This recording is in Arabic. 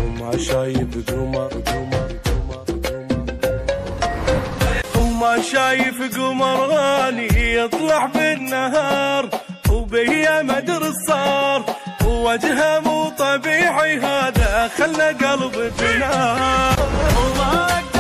وما شايف وما شايف قمر غالي يطلع بالنهار، وبيا مدر الصار ووجهه مو طبيعي، هذا خلى قلبي بنار.